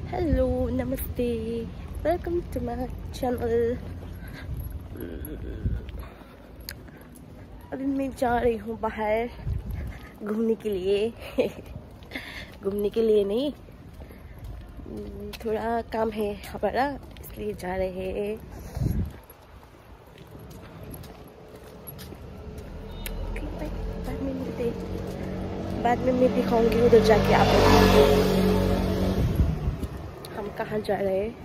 Hello नमस्ते, welcome to my channel. अभी मैं जा रही हूँ बाहर घूमने के लिए घूमने के लिए नहीं, थोड़ा काम है हमारा, इसलिए जा रहे हैं। बाद में मैं दिखाऊंगी उधर जाके आप लोग हम कहाँ जा रहे हैं।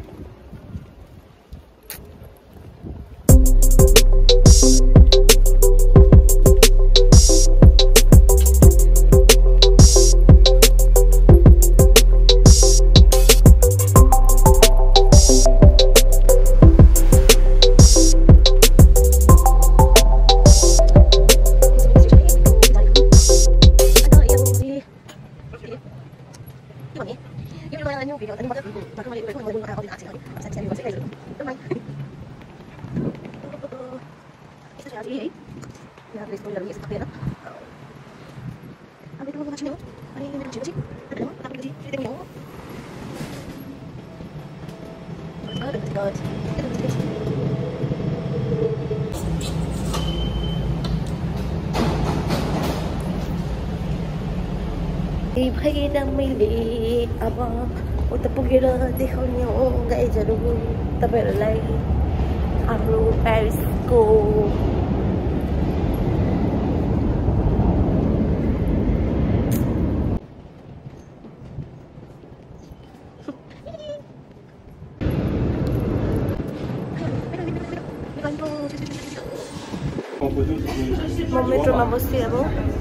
भएर मैले अब उता पुगेर देखाउने हो गाइजहरू तपाईहरुलाई हाम्रो प्यारिसको म मेट्रोमा बस्छु अब।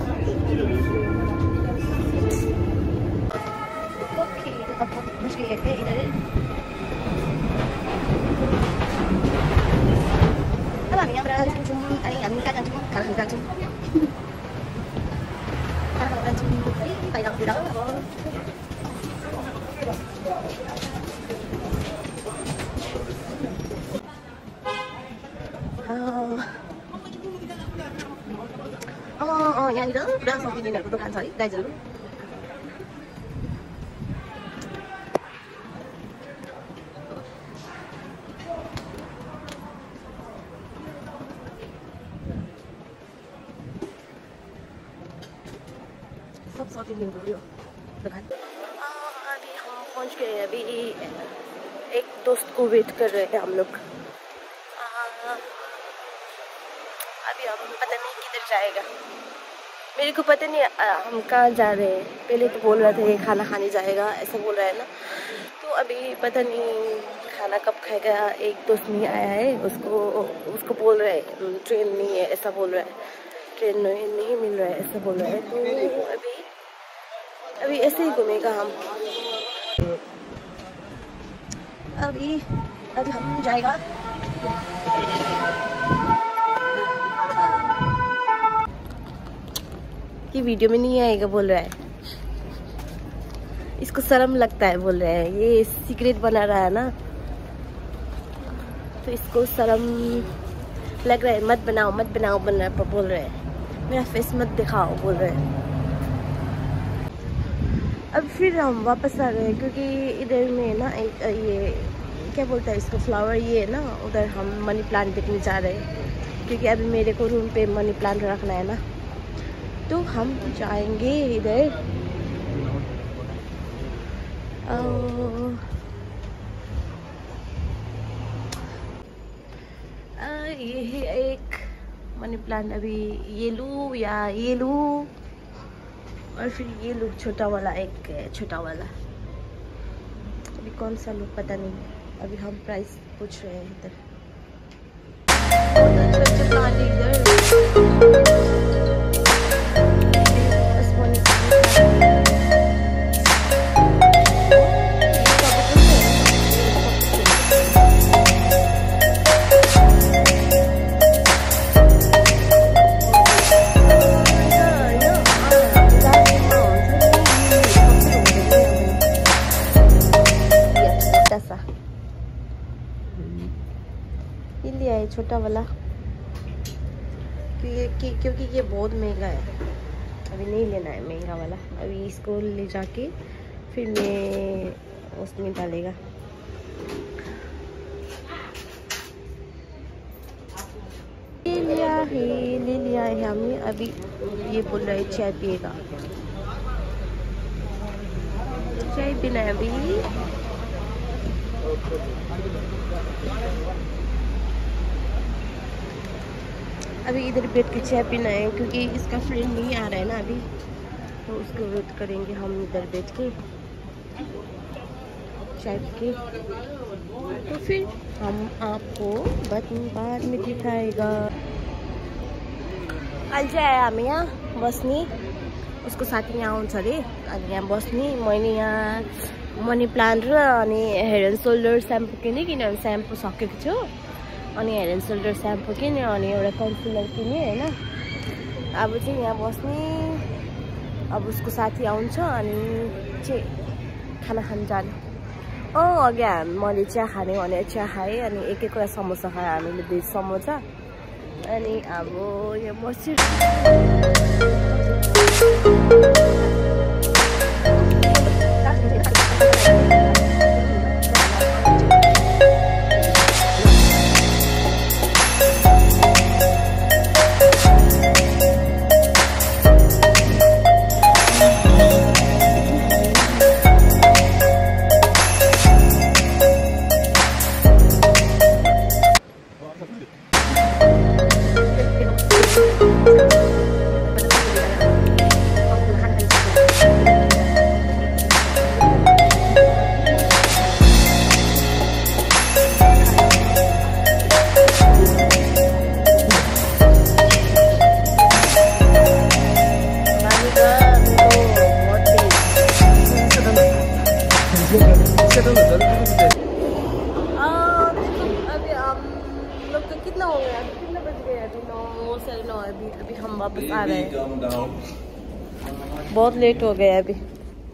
यहाँनिर पुरा सपिङहरूको दोकान छ है गाइजहरू। सब सपिङहरूको यो दोकान। अभी हम पहुंच गए। अभी एक दोस्त को वेट कर रहे हैं हम लोग। अभी हम पता नहीं किधर जाएगा, मेरे को पता नहीं हम कहाँ जा रहे हैं। पहले तो बोल रहे थे खाना खाने जाएगा, ऐसा बोल रहा है ना, तो अभी पता नहीं खाना कब खाएगा। एक दोस्त नहीं आया है, उसको बोल रहे हैं ट्रेन नहीं है, ऐसा बोल रहा है, ट्रेन नहीं मिल रहा है, ऐसा बोल रहा है। तो अभी ऐसे ही घूमेगा हम। अभी हम जाएगा कि वीडियो में नहीं आएगा बोल रहा है। इसको शर्म लगता है बोल रहा है, ये सीक्रेट बना रहा है ना, तो इसको शर्म लग रहा है। मत बनाओ बोल रहा है, मेरा फेस मत दिखाओ बोल रहा है। अब फिर हम वापस आ रहे हैं क्योंकि इधर में ना एक ये क्या बोलता है इसको, फ्लावर, ये है ना, उधर हम मनी प्लांट देखने जा रहे हैं क्योंकि अभी मेरे को रूम पे मनी प्लांट रखना है ना, तो हम जाएंगे इधर। ये है एक मनी प्लांट, अभी ये लूँ या ये लूँ, और फिर ये लूँ छोटा वाला, एक छोटा वाला। अभी कौन सा लूँ पता नहीं, अभी हम प्राइस पूछ रहे हैं इधर। अच्छा प्लांट इधर लिया है छोटा वाला, क्योंकि ये बहुत महंगा है। अभी नहीं लेना है महंगा वाला, अभी इसको ले जाके फिर मैं उसमें डालेगा। ले लिया है हमने। अभी ये बोल रहा है चाय पिएगा, चाय पीना है अभी। अभी इधर बैठ के चाय पीना है क्योंकि इसका फ्रेंड नहीं आ रहा है ना अभी, तो उसको वेट करेंगे हम इधर बैठ के चाय पी के। तो फिर हम आपको बाद में दिखाएगा। अहिले चाहिँ हामी यहाँ बस्ने, उसको साथी यहाँ आउँछ अरे, अनि यहाँ बस्ने। मैले यहाँ मनी प्लान्ट र अनि हेड एन्ड सोल्डर स्याम्पू किनेँ, किनभने स्याम्पू सकेको थियो। अनि हेड एन्ड सोल्डर स्याम्पू किनेँ, अनि एउटा कन्सिलर किनेँ होइन। अब चाहिँ यहाँ बस्ने, अब उसको साथी आउँछ अनि चाहिँ खाना खान जाने। अघि मैले चिया खाने भने चिया खाएँ, अनि एक एकवटा समोसा खाएँ हामीले, भेज समोसा। अनि अब यहाँ बस्छु। कितना हो गया? कितना बज गया? अभी 9 साढ़े 9। अभी हम वापस आ रहे हैं, बहुत लेट हो गया अभी।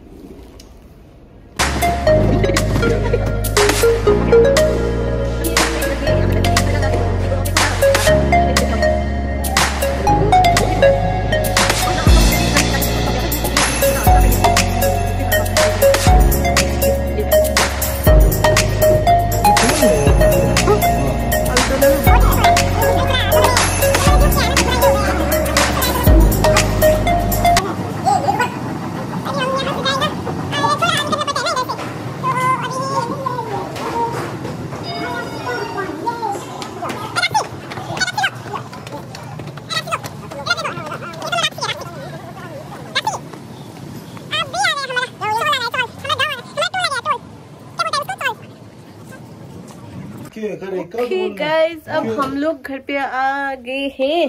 गाइस अब हम लोग घर पे आ गए हैं,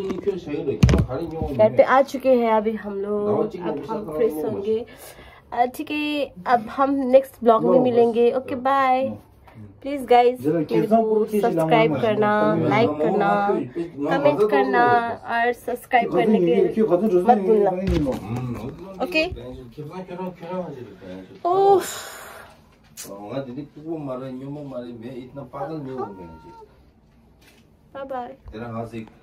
घर पे आ चुके हैं अभी हम लोग। अब हम फ्रेश होंगे, ठीक है। अब हम नेक्स्ट ब्लॉग में मिलेंगे। Okay bye. Please guys subscribe करना, लाइक करना, कमेंट करना और सब्सक्राइब करने के मत भूलना। ओके। ओह दीदी वो मारे न्यू मारे मैं इतना पागल नहीं हूँ मैं जी। Bye bye. तेरा हाथ से